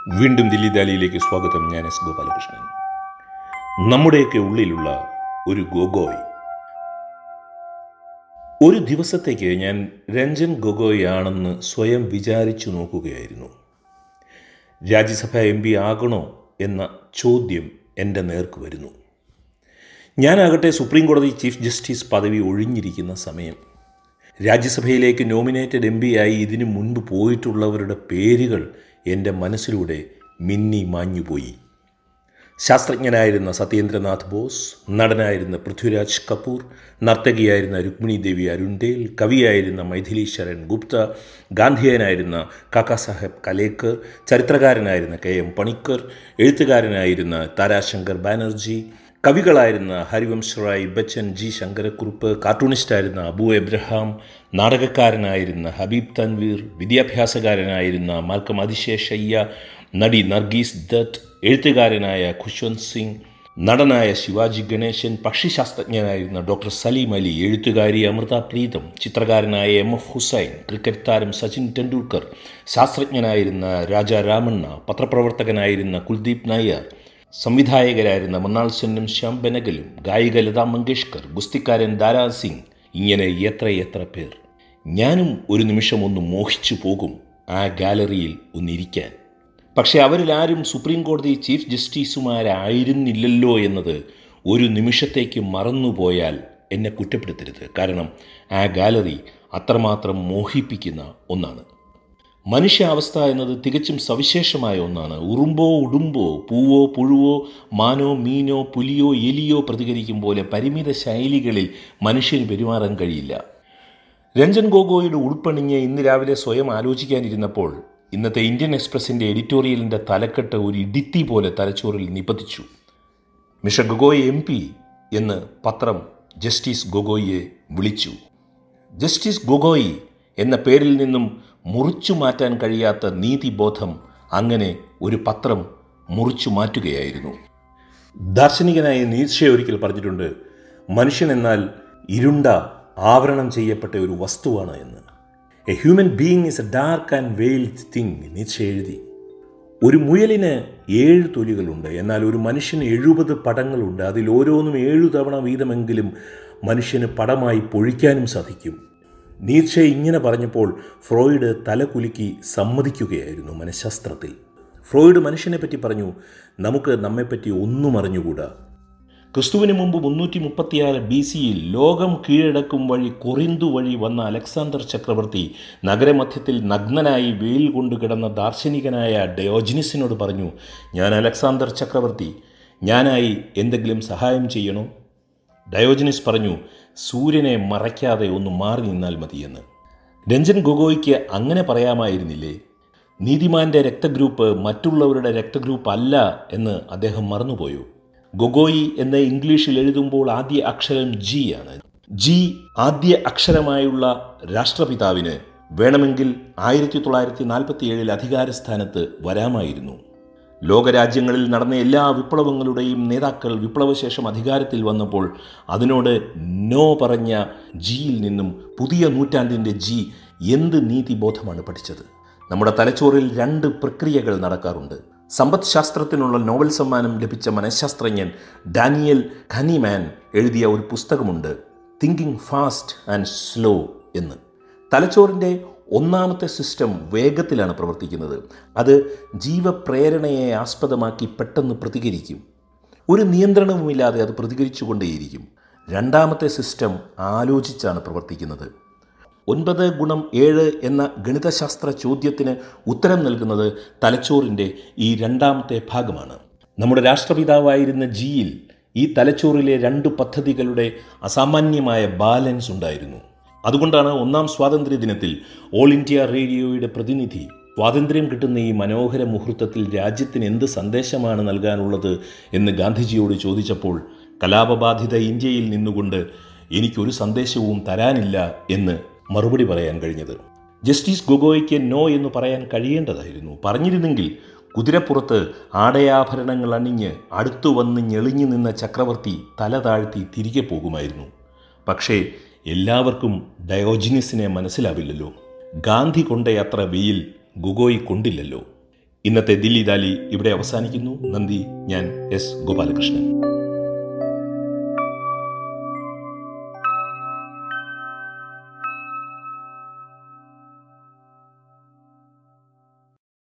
വീണ്ടും ദില്ലി ദാലിയിലേക്ക് സ്വാഗതം. ഞാൻ എസ് ഗോപാലകൃഷ്ണൻ. നമ്മുടെയൊക്കെ ഉള്ളിലുള്ള ഒരു ഗൊഗോയ്. ഒരു ദിവസത്തേക്ക് ഞാൻ രഞ്ജൻ ഗൊഗോയ് ആണെന്ന് സ്വയം വിചാരിച്ചു നോക്കുകയായിരുന്നു. രാജ്യസഭ MP ആകണോ എന്ന ചോദ്യം എൻ്റെ നേർക്ക് വരുന്നു. ഞാനാകട്ടെ സുപ്രീം കോടതി ചീഫ് ജസ്റ്റിസ് പദവി ഒഴിഞ്ഞിരിക്കുന്ന സമയം. രാജ്യസഭയിലേക്ക് നോമിനേറ്റഡ് MP ആയി ഇതിനു മുൻപ് പോയിട്ടുള്ളവരുടെ പേരുകൾ എൻ്റെ മനസ്സിലൂടെ മിന്നി മാഞ്ഞുപോയി. ശാസ്ത്രജ്ഞനായിരുന്ന സത്യേന്ദ്രനാഥ് ബോസ്, നടനായിരുന്ന പൃഥ്വിരാജ് കപൂർ, നർത്തകിയായിരുന്ന രുക്മിണി ദേവി അരുൺദേൽ, കവിയായിരുന്ന മൈഥിലി ശരൺ ഗുപ്ത, ഗാന്ധിയനായിരുന്ന കാക്കാ സാഹേബ് കലേക്കർ, ചരിത്രകാരനായിരുന്ന KM പണിക്കർ, എഴുത്തുകാരനായിരുന്ന താരാശങ്കർ ബാനർജി, കവികളായിരുന്ന ഹരിവംശ് റായ് ബച്ചൻ, G ശങ്കരക്കുറുപ്പ്, കാർട്ടൂണിസ്റ്റായിരുന്ന അബു എബ്രഹാം, നാടകക്കാരനായിരുന്ന ഹബീബ് തൻവീർ, വിദ്യാഭ്യാസകാരനായിരുന്ന മാൽക്കം അതിശേഷയ്യ, നടി നർഗീസ് ദത്ത്, എഴുത്തുകാരനായ ഖുശ്വന്ത് സിംഗ്, നടനായ ശിവാജി ഗണേശൻ, പക്ഷിശാസ്ത്രജ്ഞനായിരുന്ന ഡോക്ടർ സലീം അലി, എഴുത്തുകാരി അമൃത പ്രീതം, ചിത്രകാരനായ MF ഹുസൈൻ, ക്രിക്കറ്റ് താരം സച്ചിൻ ടെണ്ടുൽക്കർ, ശാസ്ത്രജ്ഞനായിരുന്ന രാജാ രാമണ്ണ, പത്രപ്രവർത്തകനായിരുന്ന കുൽദീപ് നായർ, സംവിധായകരായിരുന്ന മൃണാൾ സെന്നും ശ്യാം ബെനഗലും, ഗായിക ലതാ മങ്കേഷ്കർ, ഗുസ്തിക്കാരൻ ദാരാ സിംഗ്, ഇങ്ങനെ എത്രയെത്ര പേർ. ഞാനും ഒരു നിമിഷം ഒന്ന് മോഹിച്ചു പോകും ആ ഗാലറിയിൽ ഒന്നിരിക്കാൻ. പക്ഷെ അവരിൽ ആരും സുപ്രീം കോടതി ചീഫ് ജസ്റ്റിസുമാരായിരുന്നില്ലല്ലോ എന്നത് ഒരു നിമിഷത്തേക്ക് മറന്നുപോയാൽ എന്നെ കുറ്റപ്പെടുത്തരുത്. കാരണം ആ ഗാലറി അത്രമാത്രം മോഹിപ്പിക്കുന്ന ഒന്നാണ്. മനുഷ്യാവസ്ഥ എന്നത് തികച്ചും സവിശേഷമായ ഒന്നാണ്. ഉറുമ്പോ ഉടുമ്പോ, പൂവോ പുഴുവോ, മാനോ മീനോ പുലിയോ എലിയോ പ്രതികരിക്കും പോലെ പരിമിത ശൈലികളിൽ മനുഷ്യന് പെരുമാറാൻ കഴിയില്ല. രഞ്ജൻ ഗൊഗോയുടെ ഉൾപ്പണിഞ്ഞ് ഇന്ന് രാവിലെ സ്വയം ആലോചിക്കാനിരുന്നപ്പോൾ ഇന്നത്തെ ഇന്ത്യൻ എക്സ്പ്രസിൻ്റെ എഡിറ്റോറിയലിൻ്റെ തലക്കെട്ട് ഒരു ഇടിത്തി പോലെ തലച്ചോറിൽ നിപതിച്ചു. മിസ്റ്റർ ഗൊഗോയ് MP എന്ന് പത്രം ജസ്റ്റിസ് ഗൊഗോയിയെ വിളിച്ചു. ജസ്റ്റിസ് ഗൊഗോയ് എന്ന പേരിൽ നിന്നും മുറിച്ചു മാറ്റാൻ കഴിയാത്ത നീതിബോധം അങ്ങനെ ഒരു പത്രം മുറിച്ചു മാറ്റുകയായിരുന്നു. ദാർശനികനായ നീത്ഷെ ഒരിക്കൽ പറഞ്ഞിട്ടുണ്ട്, മനുഷ്യൻ എന്നാൽ ഇരുണ്ട ആവരണം ചെയ്യപ്പെട്ട ഒരു വസ്തുവാണ് എന്ന്. A human being is a dark and veiled thing, Nietzsche എഴുതി. ഒരു മുയലിന് 7 തൊലികളുണ്ട്, എന്നാൽ ഒരു മനുഷ്യന് 70 പടങ്ങളുണ്ട്. അതിൽ ഓരോന്നും 7 തവണ വീതമെങ്കിലും മനുഷ്യന് പടമായി പൊഴിക്കാനും സാധിക്കും. നീത്ഷെ ഇങ്ങനെ പറഞ്ഞപ്പോൾ ഫ്രോയിഡ് തലകുലുക്കി സമ്മതിക്കുകയായിരുന്നു. മനഃശാസ്ത്രത്തിൽ ഫ്രോയിഡ് മനുഷ്യനെ പറ്റി പറഞ്ഞു, നമുക്ക് നമ്മെപ്പറ്റി ഒന്നും അറിഞ്ഞുകൂടാ. ക്രിസ്തുവിന് മുമ്പ് 336 BC ലോകം കീഴടക്കും വഴി കൊറിന്തു വഴി വന്ന അലക്സാണ്ടർ ചക്രവർത്തി നഗരമധ്യത്തിൽ നഗ്നനായി വെയിൽ കൊണ്ട് കിടന്ന ദാർശനികനായ ഡയോജനിസിനോട് പറഞ്ഞു, ഞാൻ അലക്സാണ്ടർ ചക്രവർത്തി, ഞാനായി എന്തെങ്കിലും സഹായം ചെയ്യണോ? ഡയോജനിസ് പറഞ്ഞു, സൂര്യനെ മറയ്ക്കാതെ ഒന്ന് മാറി നിന്നാൽ മതിയെന്ന്. രഞ്ജൻ ഗൊഗോയ്ക്ക് അങ്ങനെ പറയാമായിരുന്നില്ലേ? നീതിമാന്റെ രക്തഗ്രൂപ്പ് മറ്റുള്ളവരുടെ രക്തഗ്രൂപ്പ് അല്ല എന്ന് അദ്ദേഹം മറന്നുപോയോ? ഗൊഗോയി എന്ന് ഇംഗ്ലീഷിൽ എഴുതുമ്പോൾ ആദ്യ അക്ഷരം G ആണ്. G ആദ്യ അക്ഷരമായുള്ള രാഷ്ട്രപിതാവിന് വേണമെങ്കിൽ 1947 അധികാരസ്ഥാനത്ത് വരാമായിരുന്നു. ലോകരാജ്യങ്ങളിൽ നടന്ന എല്ലാ വിപ്ലവങ്ങളുടെയും നേതാക്കൾ വിപ്ലവശേഷം അധികാരത്തിൽ വന്നപ്പോൾ അതിനോട് നോ പറഞ്ഞ ജിയിൽ നിന്നും പുതിയ നൂറ്റാണ്ടിൻ്റെ G എന്ത് നീതിബോധമാണ് പഠിച്ചത്? നമ്മുടെ തലച്ചോറിൽ 2 പ്രക്രിയകൾ നടക്കാറുണ്ട്. സമ്പദ് ശാസ്ത്രത്തിനുള്ള നോബൽ സമ്മാനം ലഭിച്ച മനഃശാസ്ത്രജ്ഞൻ ഡാനിയൽ ഖനിമാൻ എഴുതിയ ഒരു പുസ്തകമുണ്ട്, തിങ്കിങ് ഫാസ്റ്റ് ആൻഡ് സ്ലോ എന്ന്. തലച്ചോറിൻ്റെ ഒന്നാമത്തെ സിസ്റ്റം വേഗത്തിലാണ് പ്രവർത്തിക്കുന്നത്. അത് ജീവപ്രേരണയെ ആസ്പദമാക്കി പെട്ടെന്ന് പ്രതികരിക്കും. ഒരു നിയന്ത്രണവുമില്ലാതെ അത് പ്രതികരിച്ചു കൊണ്ടേയിരിക്കും. രണ്ടാമത്തെ സിസ്റ്റം ആലോചിച്ചാണ് പ്രവർത്തിക്കുന്നത്. 9x7 എന്ന ഗണിതശാസ്ത്ര ചോദ്യത്തിന് ഉത്തരം നൽകുന്നത് തലച്ചോറിൻ്റെ ഈ രണ്ടാമത്തെ ഭാഗമാണ്. നമ്മുടെ രാഷ്ട്രപിതാവായിരുന്ന ജിയിൽ ഈ തലച്ചോറിലെ 2 പദ്ധതികളുടെ അസാമാന്യമായ ബാലൻസ് ഉണ്ടായിരുന്നു. അതുകൊണ്ടാണ് 1ാം സ്വാതന്ത്ര്യ ദിനത്തിൽ ഓൾ ഇന്ത്യ റേഡിയോയുടെ പ്രതിനിധി സ്വാതന്ത്ര്യം കിട്ടുന്ന ഈ മനോഹര മുഹൂർത്തത്തിൽ രാജ്യത്തിന് എന്ത് സന്ദേശമാണ് നൽകാനുള്ളത് എന്ന് ഗാന്ധിജിയോട് ചോദിച്ചപ്പോൾ കലാപബാധിത ഇന്ത്യയിൽ നിന്നുകൊണ്ട് എനിക്കൊരു സന്ദേശവും തരാനില്ല എന്ന് മറുപടി പറയാൻ കഴിഞ്ഞത്. ജസ്റ്റിസ് ഗൊഗോയ്ക്ക് നോ എന്ന് പറയാൻ കഴിയേണ്ടതായിരുന്നു. പറഞ്ഞിരുന്നെങ്കിൽ കുതിരപ്പുറത്ത് ആടയാഭരണങ്ങൾ അണിഞ്ഞ് അടുത്തു വന്ന് ഞെളിഞ്ഞു നിന്ന ചക്രവർത്തി തല താഴ്ത്തി തിരികെ പോകുമായിരുന്നു. പക്ഷേ എല്ലാവർക്കും ഡയോജനിസിനെ മനസ്സിലാവില്ലല്ലോ. ഗാന്ധി കൊണ്ടേ അത്ര വെയിൽ ഗൊഗോയ് കൊണ്ടില്ലല്ലോ. ഇന്നത്തെ ദില്ലി ദാലി ഇവിടെ അവസാനിക്കുന്നു. നന്ദി. ഞാൻ എസ് ഗോപാലകൃഷ്ണൻ.